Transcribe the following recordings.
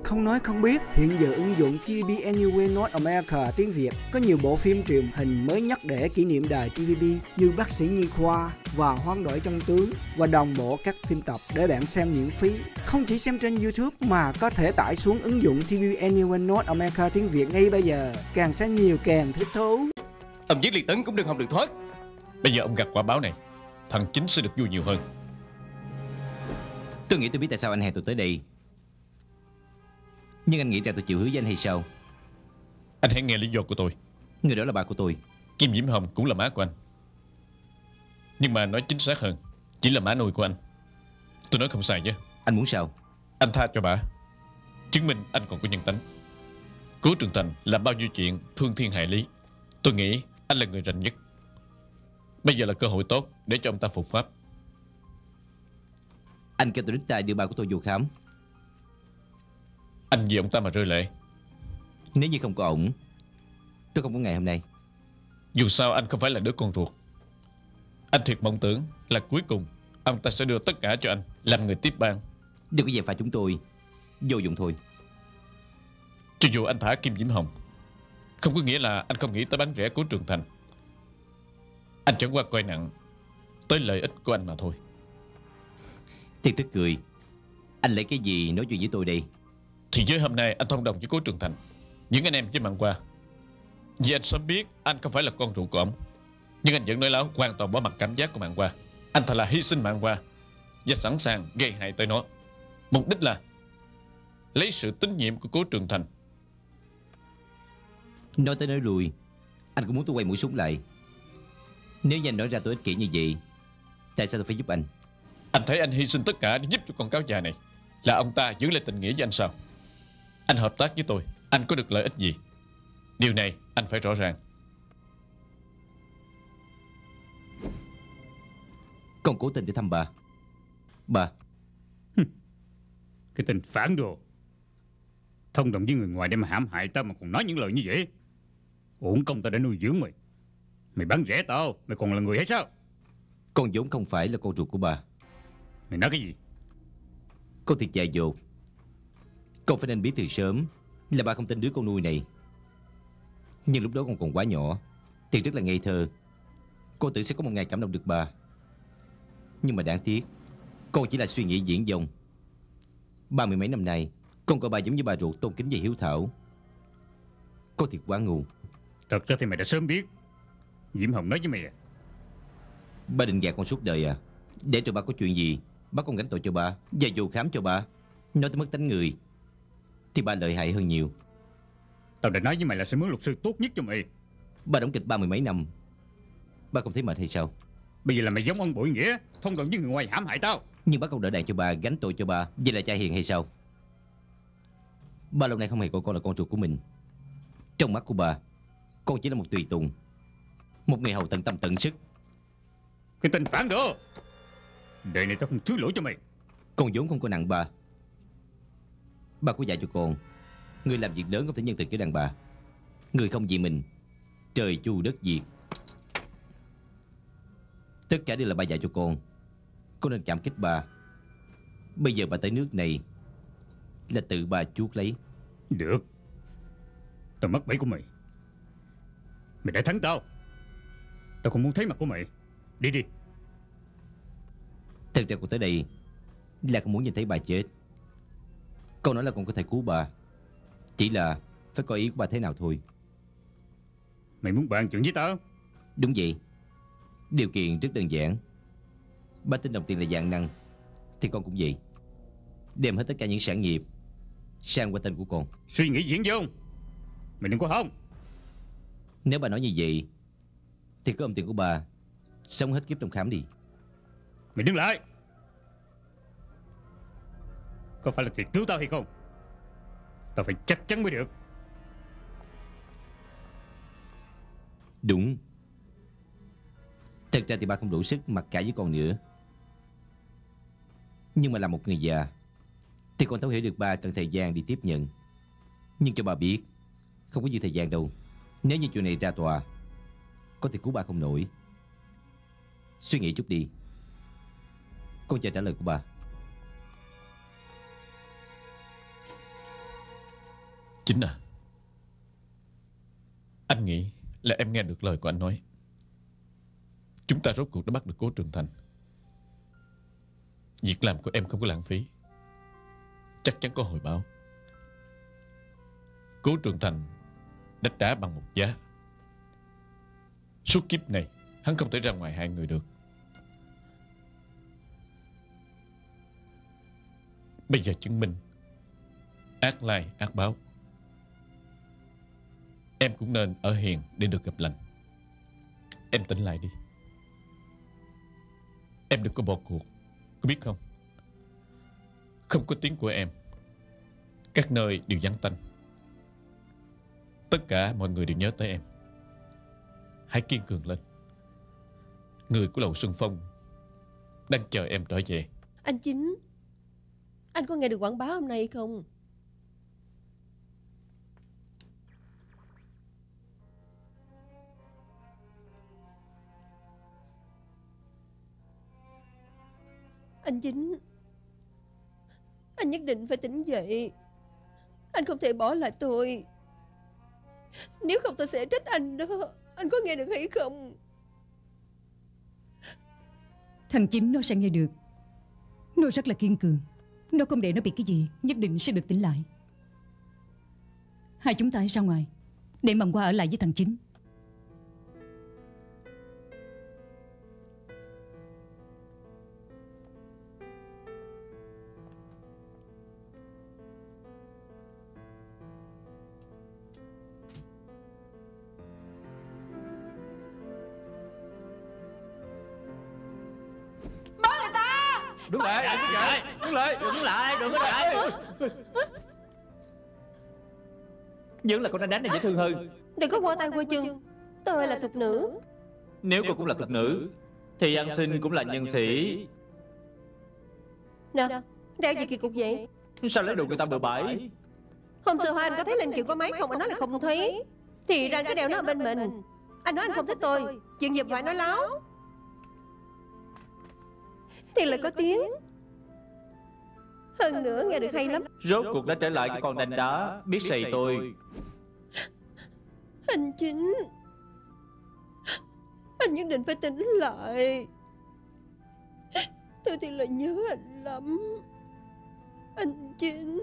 Không nói không biết, hiện giờ ứng dụng TVB Anywhere North America tiếng Việt có nhiều bộ phim truyền hình mới nhất để kỷ niệm đài TVB như Bác sĩ Nhi Khoa và Hoán đổi trong tướng và đồng bộ các phim tập để bạn xem miễn phí. Không chỉ xem trên YouTube mà có thể tải xuống ứng dụng TVB Anywhere North America tiếng Việt ngay bây giờ. Càng xem nhiều càng thích thú. Ông giết Liệt Tấn cũng đừng hòng được thoát. Bây giờ ông gặt quả báo này, thằng chính sẽ được vui nhiều hơn. Tôi nghĩ tôi biết tại sao anh hẹn tôi tới đây. Nhưng anh nghĩ rằng tôi chịu hứa với anh hay sao? Anh hãy nghe lý do của tôi. Người đó là bà của tôi. Kim Diễm Hồng cũng là má của anh. Nhưng mà nói chính xác hơn, chỉ là má nuôi của anh. Tôi nói không sai chứ? Anh muốn sao? Anh tha cho bà, chứng minh anh còn có nhân tánh. Cố Trường Thành làm bao nhiêu chuyện thương thiên hại lý. Tôi nghĩ anh là người rành nhất. Bây giờ là cơ hội tốt để cho ông ta phục pháp. Anh kêu tôi đích tay đưa bà của tôi vô khám. Anh vì ông ta mà rơi lệ. Nếu như không có ổng, tôi không có ngày hôm nay. Dù sao anh không phải là đứa con ruột. Anh thiệt mong tưởng là cuối cùng ông ta sẽ đưa tất cả cho anh làm người tiếp ban. Đừng có dèm pha chúng tôi. Vô dụng thôi. Cho dù anh thả Kim Diễm Hồng, không có nghĩa là anh không nghĩ tới bán rẻ của Trường Thành. Anh chẳng qua coi nặng tới lợi ích của anh mà thôi. Thiệt tức cười. Anh lấy cái gì nói chuyện với tôi đây? Thì với hôm nay anh thông đồng với Cố Trường Thành, những anh em với Mạn Hoa. Vì anh sớm biết anh không phải là con ruột của ông, nhưng anh vẫn nói láo hoàn toàn bỏ mặt cảm giác của Mạn Hoa. Anh thật là hy sinh Mạn Hoa và sẵn sàng gây hại tới nó. Mục đích là lấy sự tín nhiệm của Cố Trường Thành. Nói tới nói lui, anh cũng muốn tôi quay mũi súng lại. Nếu như anh nói ra tôi ích kỷ như vậy, tại sao tôi phải giúp anh? Anh thấy anh hy sinh tất cả để giúp cho con cáo già này, là ông ta giữ lại tình nghĩa với anh sao? Anh hợp tác với tôi, anh có được lợi ích gì? Điều này anh phải rõ ràng. Con cố tình để thăm bà. Bà. Cái tên phản đồ, thông đồng với người ngoài để mà hãm hại tao mà còn nói những lời như vậy. Uổng công tao đã nuôi dưỡng mày. Mày bán rẻ tao, mày còn là người hay sao? Con vốn không phải là con ruột của bà. Mày nói cái gì? Con thiệt dại dột. Con phải nên biết từ sớm là bà không tin đứa con nuôi này. Nhưng lúc đó con còn quá nhỏ, thì rất là ngây thơ. Con tưởng sẽ có một ngày cảm động được bà. Nhưng mà đáng tiếc, con chỉ là suy nghĩ viển vông. 30 mấy năm nay, con coi bà giống như bà ruột tôn kính và hiếu thảo. Con thiệt quá ngu. Thật ra thì mày đã sớm biết. Diễm Hồng nói với mày à? Bà định gạt con suốt đời à? Để cho bà có chuyện gì bắt con gánh tội cho bà và vô khám cho bà. Nói tới mất tánh người thì bà lợi hại hơn nhiều. Tao đã nói với mày là sẽ mướn luật sư tốt nhất cho mày. Bà đóng kịch 30 mấy năm, bà không thấy mệt hay sao? Bây giờ là mày giống ông bội nghĩa, thông đồng với người ngoài hãm hại tao. Nhưng bác không đỡ đàn cho bà, gánh tội cho bà. Vậy là cha hiền hay sao? Ba lâu nay không hề coi con là con ruột của mình. Trong mắt của bà, con chỉ là một tùy tùng, một người hầu tận tâm tận sức. Cái tên phản đồ, đời này tao không thứ lỗi cho mày. Con vốn không có nặng bà. Bà có dạy cho con, người làm việc lớn không thể nhân từ với đàn bà. Người không vì mình, trời chu đất diệt. Tất cả đều là bà dạy cho con. Con nên cảm kích bà. Bây giờ bà tới nước này là tự bà chuốc lấy. Được, tao mắc bẫy của mày. Mày đã thắng tao. Tao không muốn thấy mặt của mày. Đi đi. Thật ra con tới đây là con muốn nhìn thấy bà chết. Con nói là con có thể cứu bà, chỉ là phải coi ý của bà thế nào thôi. Mày muốn bàn chuyện với tao? Đúng vậy. Điều kiện rất đơn giản. Bà tin đồng tiền là vạn năng, thì con cũng vậy. Đem hết tất cả những sản nghiệp sang qua tên của con. Suy nghĩ diễn không? Mày đừng có hông. Nếu bà nói như vậy thì cứ ôm tiền của bà sống hết kiếp trong khám đi. Mày đứng lại. Có phải là thiệt cứu tao hay không? Tao phải chắc chắn mới được. Đúng. Thật ra thì bà không đủ sức mặc cả với con nữa. Nhưng mà là một người già thì con thấu hiểu được bà cần thời gian đi tiếp nhận. Nhưng cho bà biết, không có nhiều thời gian đâu. Nếu như chuyện này ra tòa, có thể cứu bà không nổi. Suy nghĩ chút đi. Con chờ trả lời của bà. Chính à, anh nghĩ là em nghe được lời của anh nói. Chúng ta rốt cuộc đã bắt được Cố Trường Thành. Việc làm của em không có lãng phí, chắc chắn có hồi báo. Cố Trường Thành đã trả bằng một giá. Suốt kiếp này hắn không thể ra ngoài hại người được. Bây giờ chứng minh ác lai ác báo. Em cũng nên ở hiền để được gặp lành. Em tỉnh lại đi. Em đừng có bỏ cuộc, có biết không? Không có tiếng của em, các nơi đều vắng tanh. Tất cả mọi người đều nhớ tới em. Hãy kiên cường lên. Người của Lầu Xuân Phong đang chờ em trở về. Anh Chính, anh có nghe được quảng bá hôm nay không? Anh Chính, anh nhất định phải tỉnh dậy. Anh không thể bỏ lại tôi. Nếu không tôi sẽ trách anh đó. Anh có nghe được hay không? Thằng Chính nó sẽ nghe được. Nó rất là kiên cường. Nó không để nó bị cái gì, nhất định sẽ được tỉnh lại. Hai chúng ta ra ngoài, để Mầm Hoa ở lại với thằng Chính. Đứng lại, đứng lại, đứng lại, đừng có lại. Vẫn là con đánh này dễ thương hơn. Đừng có qua tay qua chân. Tôi là thục nữ. Nếu cô cũng là thục nữ thì An Sinh cũng là nhân sĩ. Nè, đeo gì kỳ cục vậy? Sao lấy đồ người ta bừa bãi? Hôm xưa anh có thấy Linh Kiều có máy không? Anh nói là không thấy. Thì ra cái đeo nó ở bên mình. Anh nói anh không thích tôi. Chuyện gì phải nói láo. Thì là có tiếng. Hơn nữa nghe được hay lắm. Rốt cuộc đã trở lại cái con đanh đá biết sầy tôi. Anh Chính, anh nhất định phải tỉnh lại. Tôi thì là nhớ anh lắm. Anh Chính.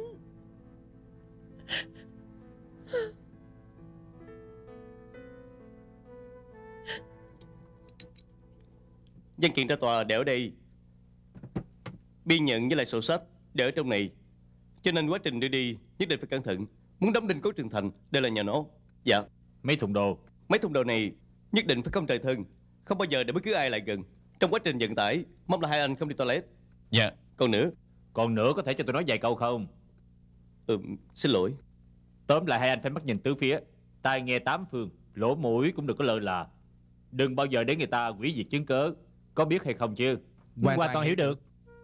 Văn kiện ra tòa để ở đây. Biên nhận với lại sổ sách để ở trong này. Cho nên quá trình đưa đi nhất định phải cẩn thận. Muốn đóng đinh Cố Trường Thành đây là nhờ nó. Dạ. Mấy thùng đồ. Mấy thùng đồ này nhất định phải không trời thân, không bao giờ để bất cứ ai lại gần. Trong quá trình vận tải mong là hai anh không đi toilet. Dạ. Còn nữa có thể cho tôi nói vài câu không? Xin lỗi. Tóm lại hai anh phải mắt nhìn tứ phía, tai nghe tám phương, lỗ mũi cũng đừng có lơ là. Đừng bao giờ để người ta hủy diệt chứng cớ. Có biết hay không chứ? Hoàn toàn hiểu được.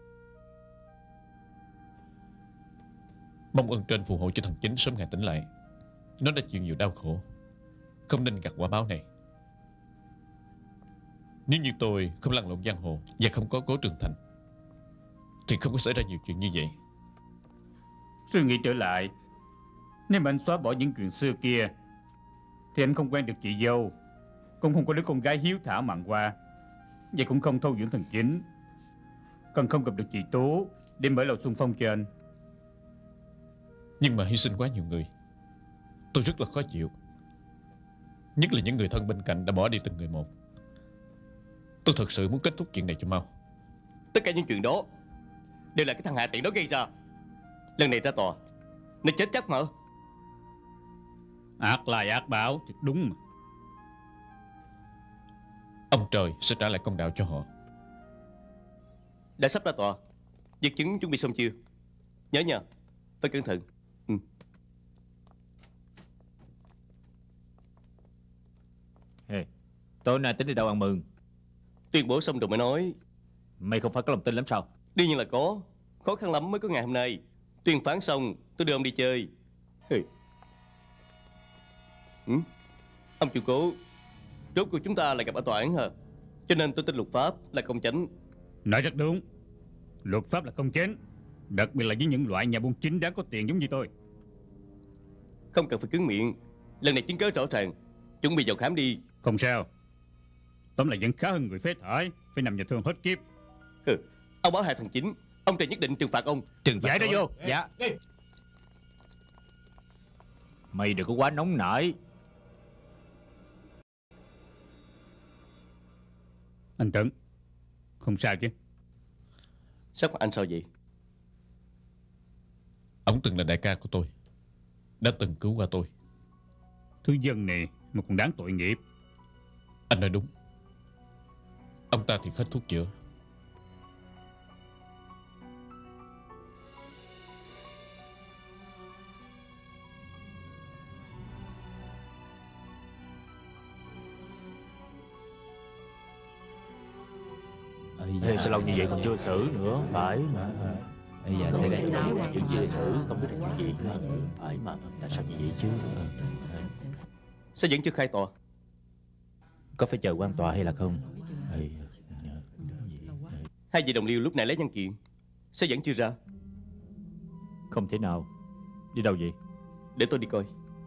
Mong ơn trên phù hộ cho thằng Chính sớm ngày tỉnh lại. Nó đã chịu nhiều đau khổ, không nên gặt quả báo này. Nếu như tôi không lăn lộn giang hồ và không có Cố Trường Thành thì không có xảy ra nhiều chuyện như vậy. Suy nghĩ trở lại, nếu mà anh xóa bỏ những chuyện xưa kia thì anh không quen được chị dâu, cũng không có đứa con gái hiếu thảo mặn qua, vậy cũng không thâu dưỡng thằng Chính, còn không gặp được chị Tố để mở Lầu Xuân Phong cho anh. Nhưng mà hy sinh quá nhiều người, tôi rất là khó chịu. Nhất là những người thân bên cạnh đã bỏ đi từng người một. Tôi thật sự muốn kết thúc chuyện này cho mau. Tất cả những chuyện đó đều là cái thằng Hạ Tiện đó gây ra. Lần này ra tòa nó chết chắc mà. Ác lai ác báo thì đúng mà. Ông trời sẽ trả lại công đạo cho họ. Đã sắp ra tòa, vật chứng chuẩn bị xong chưa? Nhớ nha, phải cẩn thận. Hey, tối nay tính đi đâu ăn mừng? Tuyên bố xong rồi mới nói. Mày không phải có lòng tin lắm sao? Đương nhiên là có. Khó khăn lắm mới có ngày hôm nay. Tuyên phán xong tôi đưa ông đi chơi. Ông chủ Cố, rốt cuộc chúng ta lại gặp ở tòa án hả? Cho nên tôi tin luật pháp là công chánh. Nói rất đúng. Luật pháp là công chánh, đặc biệt là với những loại nhà buôn chính đáng có tiền giống như tôi. Không cần phải cứng miệng. Lần này chứng cớ rõ ràng. Chuẩn bị vào khám đi. Không sao. Tóm lại vẫn khá hơn người phế thải phải nằm nhà thương hết kiếp. Ông báo hại thằng Chính, ông Trần nhất định trừng phạt ông. Trừng phạt Giải nó vô. Dạ. Mày đừng có quá nóng nảy. Anh Tấn, không sao chứ? Sắc mặt anh sao vậy? Ông từng là đại ca của tôi, đã từng cứu qua tôi. Thứ dân này mà còn đáng tội nghiệp. Anh nói đúng. Ông ta thì hết thuốc chữa. Ê, sao lâu như vậy còn chưa xử nữa? Phải mà. Bây giờ sẽ gây Vẫn chưa xử, không biết là chuyện gì. Phải mà, tại sao như vậy chứ? Sao vẫn chưa khai tòa? Có phải chờ quan tòa hay là không? Hai vị đồng liêu lúc này lấy văn kiện, sao vẫn chưa ra? Không thể nào. Đi đâu vậy? Để tôi đi coi.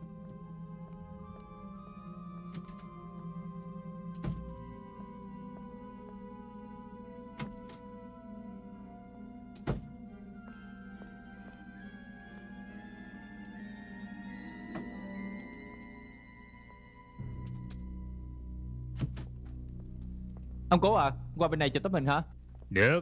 Ông Cố à, qua bên này chụp tấm hình hả? Được.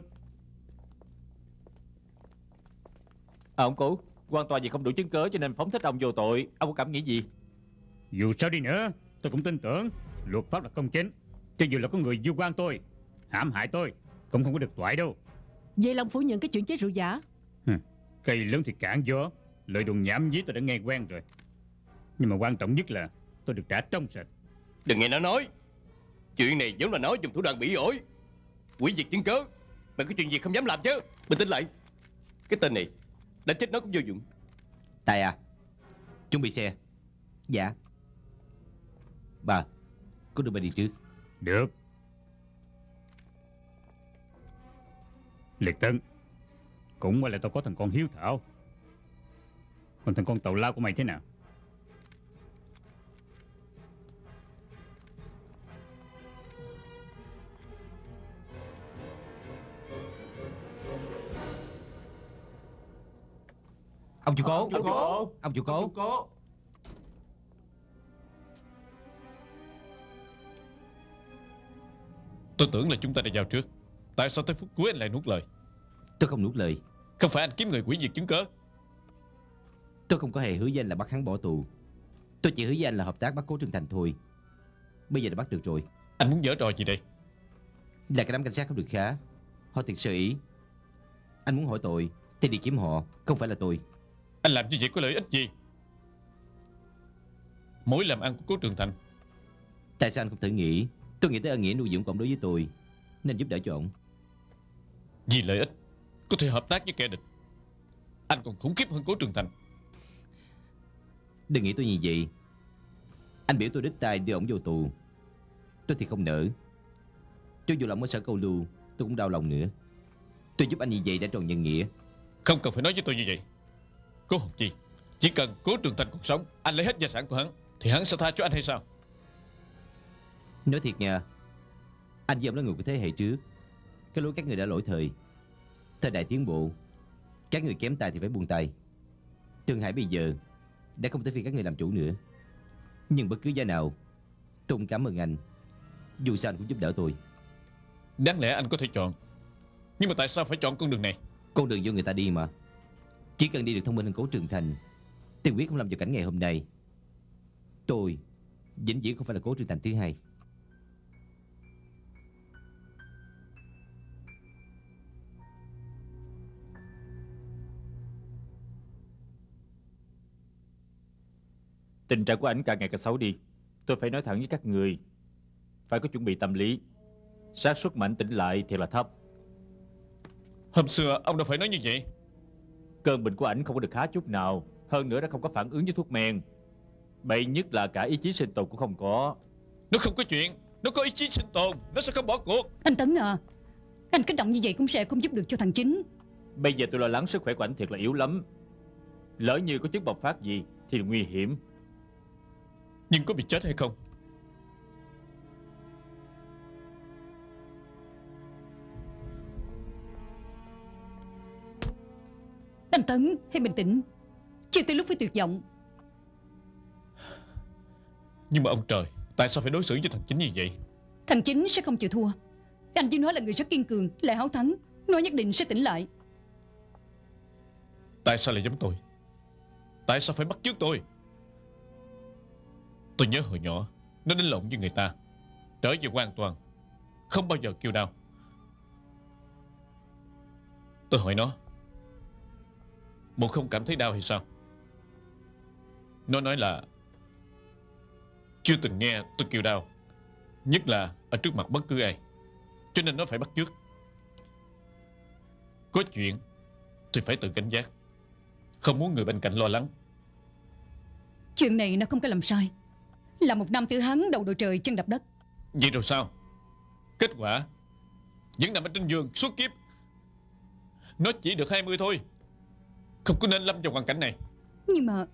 Ông Cố, quan tòa vì không đủ chứng cớ cho nên phóng thích ông vô tội. Ông có cảm nghĩ gì? Dù sao đi nữa, tôi cũng tin tưởng luật pháp là công chính. Cho dù là có người vu oan tôi, hãm hại tôi, cũng không có được toại đâu. Vậy là ông phủ nhận cái chuyện chế rượu giả. Cây lớn thì cản gió, lời đồn nhảm nhí tôi đã nghe quen rồi. Nhưng mà quan trọng nhất là tôi được trả trong sạch. Đừng nghe nó nói. Chuyện này giống là nói dùng thủ đoạn bỉ ổi, hủy diệt chứng cớ. Mày có chuyện gì không dám làm chứ? Bình tĩnh lại. Cái tên này đã chết nó cũng vô dụng. Tài à, chuẩn bị xe. Dạ. Bà, có đưa bà đi trước. Được. Liệt Tân, cũng qua là tao có thằng con hiếu thảo. Còn thằng con tàu lao của mày thế nào? Ông chủ Cố. Ông chủ Cố. Tôi tưởng là chúng ta đã vào trước. Tại sao tới phút cuối anh lại nuốt lời? Tôi không nuốt lời. Không phải anh kiếm người hủy diệt chứng cớ. Tôi không có hề hứa với anh là bắt hắn bỏ tù. Tôi chỉ hứa với anh là hợp tác bắt Cố Trừng Thành thôi. Bây giờ đã bắt được rồi. Anh muốn giở trò gì đây? Là cái đám cảnh sát không được khá. Họ thiệt sơ ý. Anh muốn hỏi tội thì đi kiếm họ, không phải là tôi. Anh làm như vậy có lợi ích gì? Mối làm ăn của Cố Trường Thành. Tại sao anh không thử nghĩ? Tôi nghĩ tới ân nghĩa nuôi dưỡng của ông đối với tôi, nên giúp đỡ cho ông. Vì lợi ích có thể hợp tác với kẻ địch. Anh còn khủng khiếp hơn Cố Trường Thành. Đừng nghĩ tôi như vậy. Anh biểu tôi đích tay đưa ông vô tù, tôi thì không nỡ. Cho dù là ông ở sở câu lưu, tôi cũng đau lòng nữa. Tôi giúp anh như vậy đã tròn nhân nghĩa. Không cần phải nói với tôi như vậy. Cố Hồng Chi, chỉ cần Cố Trường Thành còn sống, anh lấy hết gia sản của hắn, thì hắn sẽ tha cho anh hay sao? Nói thiệt nha, anh với ông là người của thế hệ trước. Cái lối các người đã lỗi thời. Thời đại tiến bộ, các người kém tay thì phải buông tay. Thượng Hải bây giờ đã không tới phiên các người làm chủ nữa. Nhưng bất cứ giá nào, tôi cũng cảm ơn anh. Dù sao anh cũng giúp đỡ tôi. Đáng lẽ anh có thể chọn, nhưng mà tại sao phải chọn con đường này? Con đường do người ta đi mà. Chỉ cần đi được thông minh hơn Cố Trường Thành, tiền quyết không làm cho cảnh ngày hôm nay. Tôi vĩnh viễn không phải là Cố Trường Thành thứ hai. Tình trạng của ảnh càng ngày càng xấu đi. Tôi phải nói thẳng với các người, phải có chuẩn bị tâm lý. Xác suất mà ảnh tỉnh lại thì là thấp. Hôm xưa ông đâu phải nói như vậy. Cơn bệnh của ảnh không có được khá chút nào. Hơn nữa đã không có phản ứng với thuốc men. Bậy nhất là cả ý chí sinh tồn cũng không có. Nó không có chuyện. Nó có ý chí sinh tồn, nó sẽ không bỏ cuộc. Anh Tấn à, anh kích động như vậy cũng sẽ không giúp được cho thằng Chính. Bây giờ tôi lo lắng sức khỏe của ảnh thiệt là yếu lắm. Lỡ như có chứng bộc phát gì thì thì nguy hiểm. Nhưng có bị chết hay không? Anh Tấn, hãy bình tĩnh. Chưa tới lúc phải tuyệt vọng. Nhưng mà ông trời, tại sao phải đối xử với thằng Chính như vậy? Thằng Chính sẽ không chịu thua. Anh với nó là người rất kiên cường, lại háo thắng. Nó nhất định sẽ tỉnh lại. Tại sao lại giống tôi? Tại sao phải bắt chước tôi? Tôi nhớ hồi nhỏ nó đánh lộn với người ta, trở về hoàn toàn, không bao giờ kêu đau. Tôi hỏi nó, bộ không cảm thấy đau hay sao? Nó nói là chưa từng nghe tôi kêu đau, nhất là ở trước mặt bất cứ ai, cho nên nó phải bắt chước. Có chuyện thì phải tự cảnh giác, không muốn người bên cạnh lo lắng. Chuyện này nó không có làm sai. Là một nam tử Hán đầu đội trời chân đạp đất. Vậy rồi sao? Kết quả vẫn nằm ở trên giường suốt kiếp. Nó chỉ được 20 thôi, không có nên lâm vào hoàn cảnh này. Nhưng mà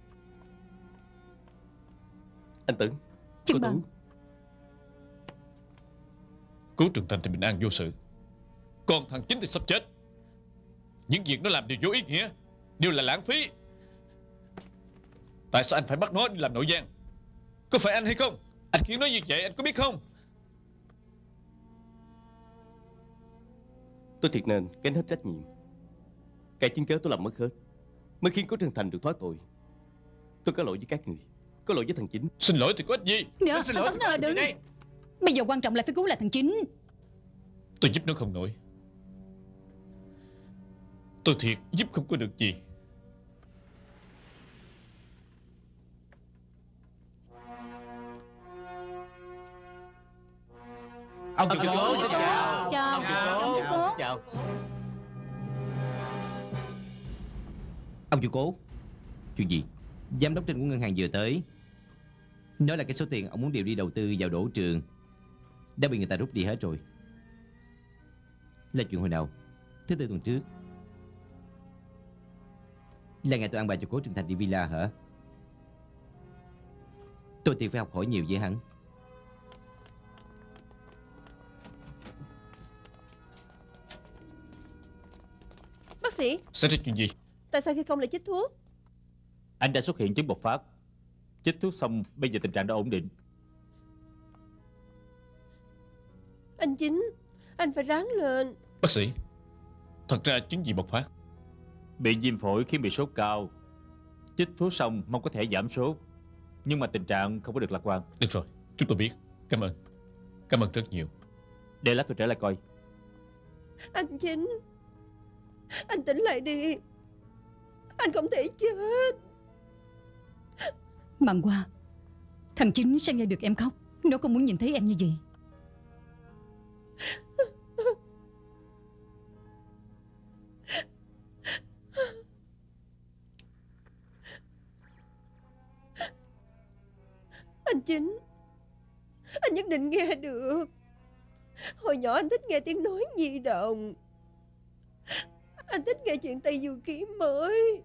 Anh Tưởng, Chân cô Bằng. Tú. Cố Trường Thành thì bình an vô sự, còn thằng Chính thì sắp chết. Những việc nó làm đều vô ý nghĩa, đều là lãng phí. Tại sao anh phải bắt nó đi làm nội gián? Có phải anh hay không? Anh khiến nó như vậy, anh có biết không? Tôi thiệt nên gánh hết trách nhiệm. Cái chứng cớ tôi làm mất hết mới khiến Cố Trường Thành được thoát tội. Tôi có lỗi với các người, có lỗi với thằng Chính. Xin lỗi thì có ích gì? Nè, anh Tấn ơi, đừng. Bây giờ quan trọng là phải cứu lại thằng Chính. Tôi giúp nó không nổi. Tôi thiệt giúp không có được gì. Ông chủ Cố xin chào. Chào. Ông chủ Cố. Chào. Ông chủ Cố, chuyện gì? Giám đốc trên của ngân hàng vừa tới, nói là cái số tiền ông muốn điều đi đầu tư vào đổ trường đã bị người ta rút đi hết rồi. Là chuyện hồi nào? Thứ Tư tuần trước. Là ngày tôi ăn bài cho Cố Trường Thành đi villa hả? Tôi thì phải học hỏi nhiều với hắn. Bác sĩ, Xảy ra chuyện gì? tại sao khi không lại chích thuốc? Anh đã xuất hiện chứng bộc phát. Chích thuốc xong, bây giờ tình trạng đã ổn định. Anh Chính, anh phải ráng lên. Bác sĩ, thật ra chứng gì bộc phát? Bị viêm phổi khiến bị sốt cao. Chích thuốc xong mong có thể giảm sốt, nhưng mà tình trạng không có được lạc quan. Được rồi, chúng tôi biết. Cảm ơn. Cảm ơn rất nhiều. Để lát tôi trở lại coi. Anh Chính, anh tỉnh lại đi. Anh không thể chết. Mặn Hoa, thằng Chính sẽ nghe được em khóc. Nó không muốn nhìn thấy em như vậy. Anh Chính, anh nhất định nghe được. Hồi nhỏ anh thích nghe tiếng nói nhi đồng. Anh thích nghe chuyện Tây Du Ký mới.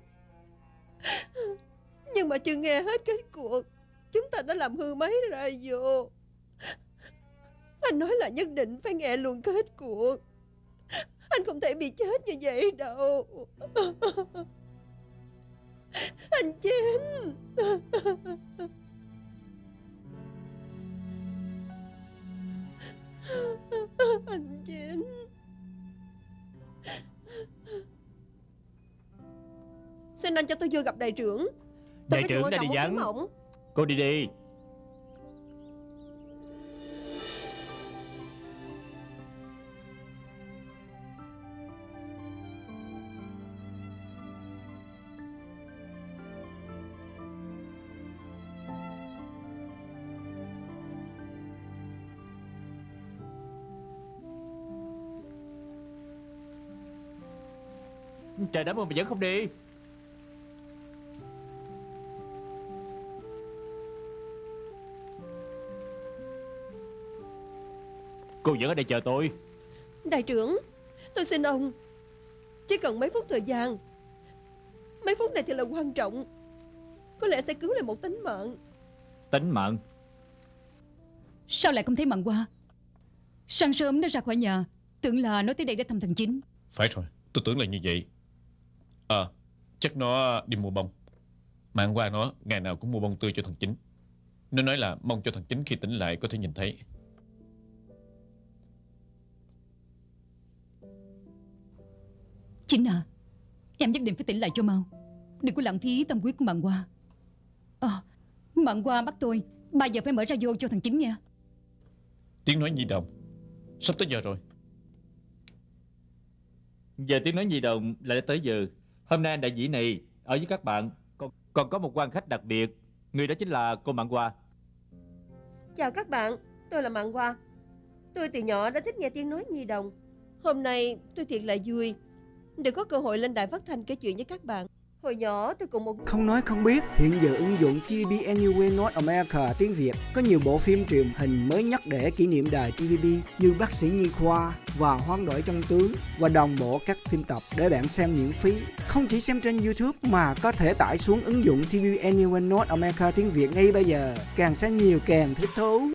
Nhưng mà chưa nghe hết kết cuộc, chúng ta đã làm hư máy radio. Anh nói là nhất định phải nghe luôn kết cuộc. Anh không thể bị chết như vậy đâu. Anh Chính. Anh Chính. Xin anh cho tôi vô gặp đại trưởng. Đại trưởng đã đi vắng. Cô đi đi. Trời đất ơi, mà vẫn không đi. Cô vẫn ở đây chờ tôi. Đại trưởng, tôi xin ông, chỉ cần mấy phút thời gian. Mấy phút này thì là quan trọng. có lẽ sẽ cứu lại một tính mạng. Tính mạng? Sao lại không thấy Mạn Hoa? Sáng sớm nó ra khỏi nhà, tưởng là nó tới đây để thăm thằng Chính. Phải rồi, tôi tưởng là như vậy. Chắc nó đi mua bông. Mạn Hoa nó ngày nào cũng mua bông tươi cho thằng Chính. Nó nói là mong cho thằng Chính khi tỉnh lại có thể nhìn thấy. Chính à, em nhất định phải tỉnh lại cho mau. Đừng có lãng phí tâm huyết của Mạn Hoa. Mạn Hoa bắt tôi 3 giờ phải mở radio cho thằng Chính nghe. Tiếng nói nhi đồng. Sắp tới giờ rồi. Giờ tiếng nói nhi đồng lại tới giờ. Hôm nay anh đại dĩ này ở với các bạn. Còn có một quan khách đặc biệt. Người đó chính là cô Mạn Hoa. Chào các bạn, tôi là Mạn Hoa. Tôi từ nhỏ đã thích nghe tiếng nói nhi đồng. Hôm nay tôi thiệt là vui được có cơ hội lên đài phát thanh kể chuyện với các bạn. Hồi nhỏ tôi cùng một... Không nói không biết, hiện giờ ứng dụng TVB Anywhere North America tiếng Việt có nhiều bộ phim truyền hình mới nhất để kỷ niệm đài TVB như Bác sĩ Nhi Khoa và Hoán đổi trong tướng và đồng bộ các phim tập để bạn xem miễn phí. Không chỉ xem trên YouTube mà có thể tải xuống ứng dụng TVB Anywhere North America tiếng Việt ngay bây giờ. Càng xem nhiều càng thích thú.